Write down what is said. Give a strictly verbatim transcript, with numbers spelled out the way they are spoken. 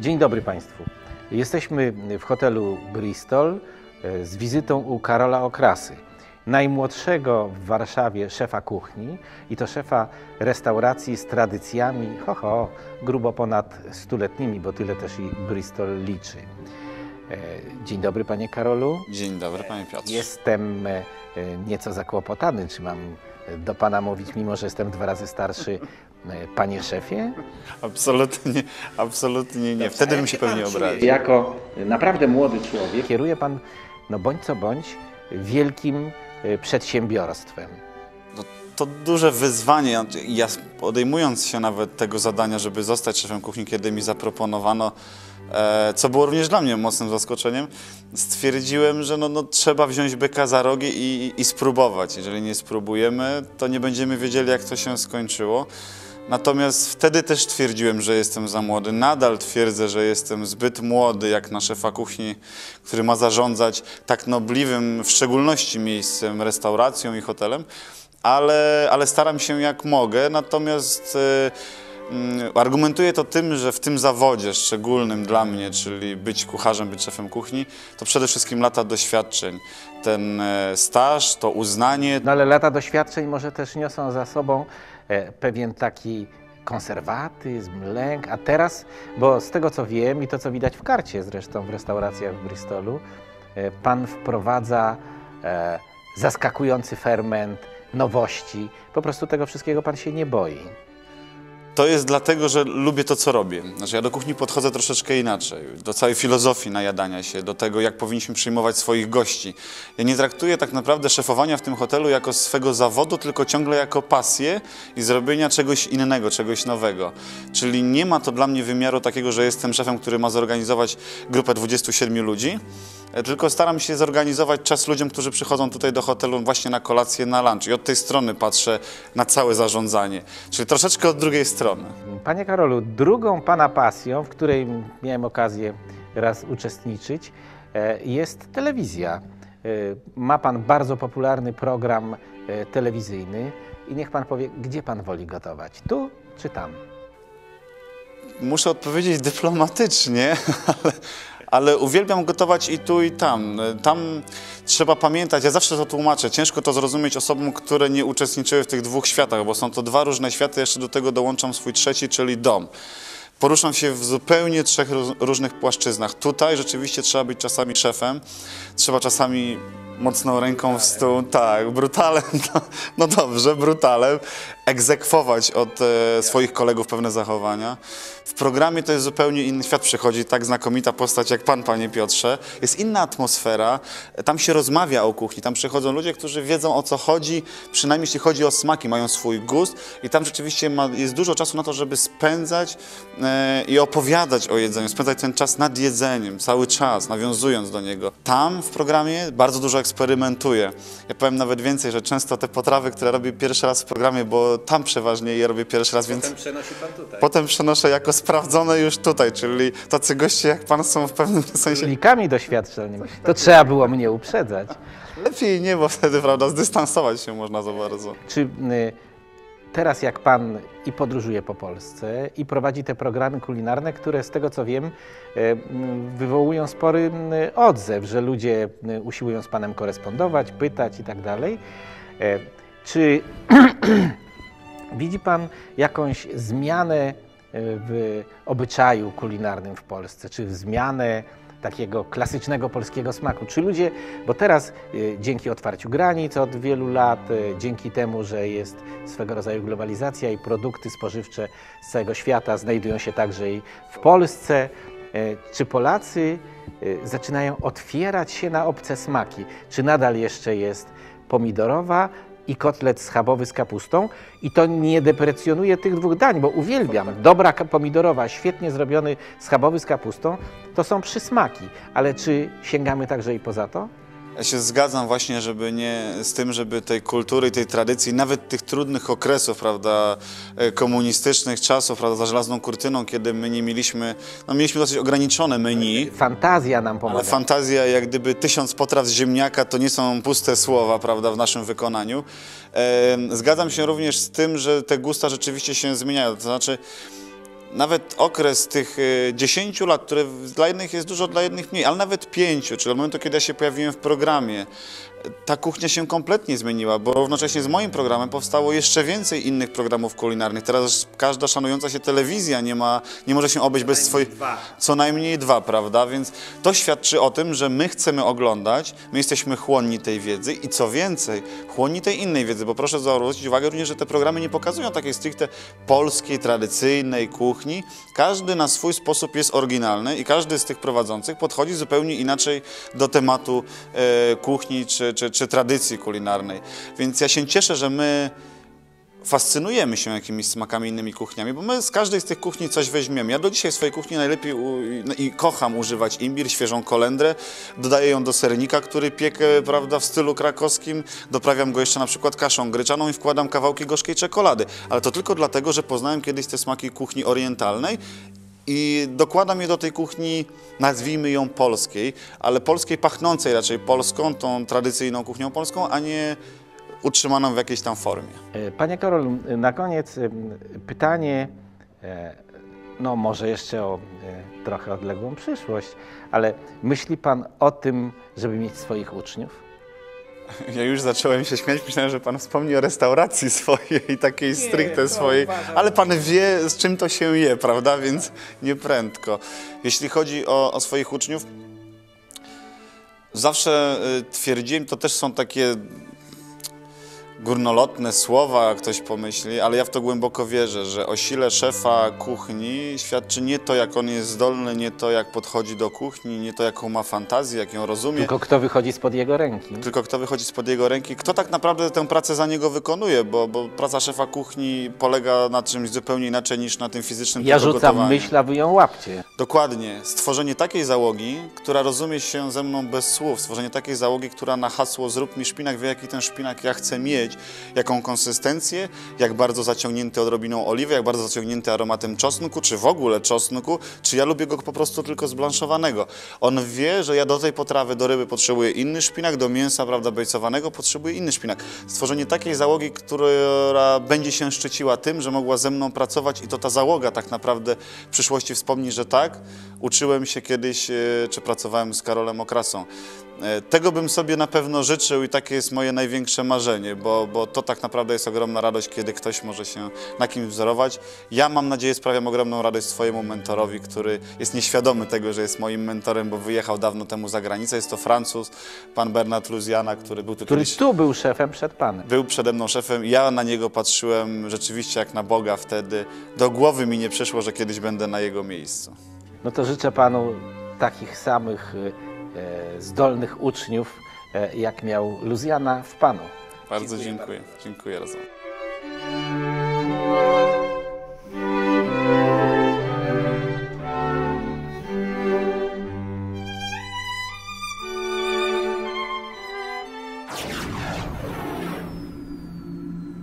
Dzień dobry Państwu. Jesteśmy w hotelu Bristol z wizytą u Karola Okrasy, najmłodszego w Warszawie szefa kuchni i to szefa restauracji z tradycjami, ho, ho, grubo ponad stuletnimi, bo tyle też i Bristol liczy. Dzień dobry Panie Karolu. Dzień dobry Panie Piotrze. Jestem nieco zakłopotany, czy mam do Pana mówić, mimo że jestem dwa razy starszy, Panie szefie? Absolutnie, absolutnie nie. Wtedy bym się pewnie obraził. Jako naprawdę młody człowiek kieruje Pan, no bądź co bądź, wielkim przedsiębiorstwem. No, to duże wyzwanie. Ja podejmując się nawet tego zadania, żeby zostać szefem kuchni, kiedy mi zaproponowano, e, co było również dla mnie mocnym zaskoczeniem, stwierdziłem, że no, no, trzeba wziąć byka za rogi i, i spróbować. Jeżeli nie spróbujemy, to nie będziemy wiedzieli, jak to się skończyło. Natomiast wtedy też twierdziłem, że jestem za młody. Nadal twierdzę, że jestem zbyt młody jak na szefa kuchni, który ma zarządzać tak nobliwym, w szczególności miejscem, restauracją i hotelem, ale, ale staram się jak mogę. Natomiast y, y, argumentuję to tym, że w tym zawodzie szczególnym dla mnie, czyli być kucharzem, być szefem kuchni, to przede wszystkim lata doświadczeń. Ten staż, to uznanie. No ale lata doświadczeń może też niosą za sobą pewien taki konserwatyzm, lęk, a teraz, bo z tego co wiem i to co widać w karcie zresztą w restauracjach w Bristolu, Pan wprowadza e, zaskakujący ferment nowości, po prostu tego wszystkiego Pan się nie boi. To jest dlatego, że lubię to, co robię. Znaczy, ja do kuchni podchodzę troszeczkę inaczej, do całej filozofii najadania się, do tego, jak powinniśmy przyjmować swoich gości. Ja nie traktuję tak naprawdę szefowania w tym hotelu jako swego zawodu, tylko ciągle jako pasję i zrobienia czegoś innego, czegoś nowego. Czyli nie ma to dla mnie wymiaru takiego, że jestem szefem, który ma zorganizować grupę dwudziestu siedmiu ludzi, tylko staram się zorganizować czas ludziom, którzy przychodzą tutaj do hotelu właśnie na kolację, na lunch. I od tej strony patrzę na całe zarządzanie, czyli troszeczkę od drugiej strony. Panie Karolu, drugą Pana pasją, w której miałem okazję raz uczestniczyć, jest telewizja. Ma Pan bardzo popularny program telewizyjny i niech Pan powie, gdzie Pan woli gotować, tu czy tam? Muszę odpowiedzieć dyplomatycznie, ale... ale uwielbiam gotować i tu, i tam. Tam trzeba pamiętać, ja zawsze to tłumaczę, ciężko to zrozumieć osobom, które nie uczestniczyły w tych dwóch światach, bo są to dwa różne światy, jeszcze do tego dołączam swój trzeci, czyli dom. Poruszam się w zupełnie trzech różnych płaszczyznach. Tutaj rzeczywiście trzeba być czasami szefem, trzeba czasami mocną ręką w stół, tak, brutalem, no, no dobrze, brutalem, egzekwować od e, swoich kolegów pewne zachowania. W programie to jest zupełnie inny świat, przychodzi tak znakomita postać jak Pan, Panie Piotrze. Jest inna atmosfera, tam się rozmawia o kuchni, tam przychodzą ludzie, którzy wiedzą o co chodzi, przynajmniej jeśli chodzi o smaki, mają swój gust i tam rzeczywiście ma, jest dużo czasu na to, żeby spędzać e, i opowiadać o jedzeniu, spędzać ten czas nad jedzeniem, cały czas, nawiązując do niego. Tam w programie bardzo dużo eksperymentuję. Ja powiem nawet więcej, że często te potrawy, które robię pierwszy raz w programie, bo tam przeważnie je robię pierwszy raz, więc... Potem przenosi Pan tutaj. Potem przenoszę jako sprawdzone już tutaj, czyli tacy goście jak Pan są w pewnym sensie... Likami doświadczeń. To trzeba było mnie uprzedzać. Lepiej nie, bo wtedy, prawda, zdystansować się można za bardzo. Czy y, teraz jak Pan i podróżuje po Polsce i prowadzi te programy kulinarne, które z tego co wiem y, wywołują spory y, odzew, że ludzie y, usiłują z Panem korespondować, pytać i tak dalej. Y, czy widzi Pan jakąś zmianę w obyczaju kulinarnym w Polsce, czy zmianę takiego klasycznego polskiego smaku? Czy ludzie, bo teraz dzięki otwarciu granic od wielu lat, dzięki temu, że jest swego rodzaju globalizacja i produkty spożywcze z całego świata znajdują się także i w Polsce, czy Polacy zaczynają otwierać się na obce smaki? Czy nadal jeszcze jest pomidorowa i kotlet schabowy z kapustą i to nie deprecjonuje tych dwóch dań, bo uwielbiam. Dobra pomidorowa, świetnie zrobiony schabowy z kapustą, to są przysmaki, ale czy sięgamy także i poza to? Ja się zgadzam właśnie, żeby nie z tym, żeby tej kultury i tej tradycji, nawet tych trudnych okresów, prawda, komunistycznych czasów, prawda, za żelazną kurtyną, kiedy my nie mieliśmy, no mieliśmy dosyć ograniczone menu. Fantazja nam pomaga. Ale fantazja, jak gdyby tysiąc potraw z ziemniaka, to nie są puste słowa, prawda, w naszym wykonaniu. Zgadzam się również z tym, że te gusta rzeczywiście się zmieniają, to znaczy nawet okres tych y, dziesięciu lat, które dla jednych jest dużo, dla jednych mniej, ale nawet pięciu, czyli od momentu, kiedy ja się pojawiłem w programie, ta kuchnia się kompletnie zmieniła, bo równocześnie z moim programem powstało jeszcze więcej innych programów kulinarnych. Teraz każda szanująca się telewizja nie ma, nie może się obejść bez swoich... Co najmniej dwa, prawda? Więc to świadczy o tym, że my chcemy oglądać, my jesteśmy chłonni tej wiedzy i co więcej, chłonni tej innej wiedzy, bo proszę zwrócić uwagę również, że te programy nie pokazują takiej stricte polskiej, tradycyjnej kuchni. Każdy na swój sposób jest oryginalny i każdy z tych prowadzących podchodzi zupełnie inaczej do tematu e, kuchni czy Czy, czy tradycji kulinarnej. Więc ja się cieszę, że my fascynujemy się jakimiś smakami, innymi kuchniami, bo my z każdej z tych kuchni coś weźmiemy. Ja do dzisiaj w swojej kuchni najlepiej u, i kocham używać imbir, świeżą kolendrę, dodaję ją do sernika, który piekę, prawda, w stylu krakowskim, doprawiam go jeszcze na przykład kaszą gryczaną i wkładam kawałki gorzkiej czekolady. Ale to tylko dlatego, że poznałem kiedyś te smaki kuchni orientalnej i dokładam je do tej kuchni, nazwijmy ją polskiej, ale polskiej pachnącej raczej polską, tą tradycyjną kuchnią polską, a nie utrzymaną w jakiejś tam formie. Panie Karolu, na koniec pytanie, no może jeszcze o trochę odległą przyszłość, ale myśli Pan o tym, żeby mieć swoich uczniów? Ja już zacząłem się śmiać, myślałem, że Pan wspomni o restauracji swojej, takiej stricte swojej, ale Pan wie, z czym to się je, prawda, więc nie prędko. Jeśli chodzi o, o swoich uczniów, zawsze twierdziłem, to też są takie górnolotne słowa, ktoś pomyśli, ale ja w to głęboko wierzę, że o sile szefa kuchni świadczy nie to, jak on jest zdolny, nie to, jak podchodzi do kuchni, nie to, jaką ma fantazję, jak ją rozumie. Tylko kto wychodzi spod jego ręki. Tylko kto wychodzi spod jego ręki, kto tak naprawdę tę pracę za niego wykonuje, bo, bo praca szefa kuchni polega na czymś zupełnie inaczej niż na tym fizycznym Ja rzucam przygotowaniu. myśl, a wy ją łapcie. Dokładnie. Stworzenie takiej załogi, która rozumie się ze mną bez słów. Stworzenie takiej załogi, która na hasło zrób mi szpinak, wie jaki ten szpinak ja chcę mieć, jaką konsystencję, jak bardzo zaciągnięty odrobiną oliwy, jak bardzo zaciągnięty aromatem czosnku, czy w ogóle czosnku, czy ja lubię go po prostu tylko zblanszowanego. On wie, że ja do tej potrawy, do ryby potrzebuję inny szpinak, do mięsa, prawda, bejcowanego potrzebuję inny szpinak. Stworzenie takiej załogi, która będzie się szczyciła tym, że mogła ze mną pracować i to ta załoga tak naprawdę w przyszłości wspomni, że tak, uczyłem się kiedyś, czy pracowałem z Karolem Okrasą. Tego bym sobie na pewno życzył i takie jest moje największe marzenie, bo, bo to tak naprawdę jest ogromna radość, kiedy ktoś może się na kimś wzorować. Ja mam nadzieję sprawiam ogromną radość swojemu mentorowi, który jest nieświadomy tego, że jest moim mentorem, bo wyjechał dawno temu za granicę. Jest to Francuz, pan Bernard Louisiana, który był tu Który kiedyś... tu był szefem przed Panem. Był przede mną szefem. Ja na niego patrzyłem rzeczywiście jak na Boga wtedy. Do głowy mi nie przyszło, że kiedyś będę na jego miejscu. No to życzę Panu takich samych e, zdolnych uczniów, e, jak miał Louisiana w Panu. Bardzo Dziękuję dziękuję. Dziękuję, Rozum.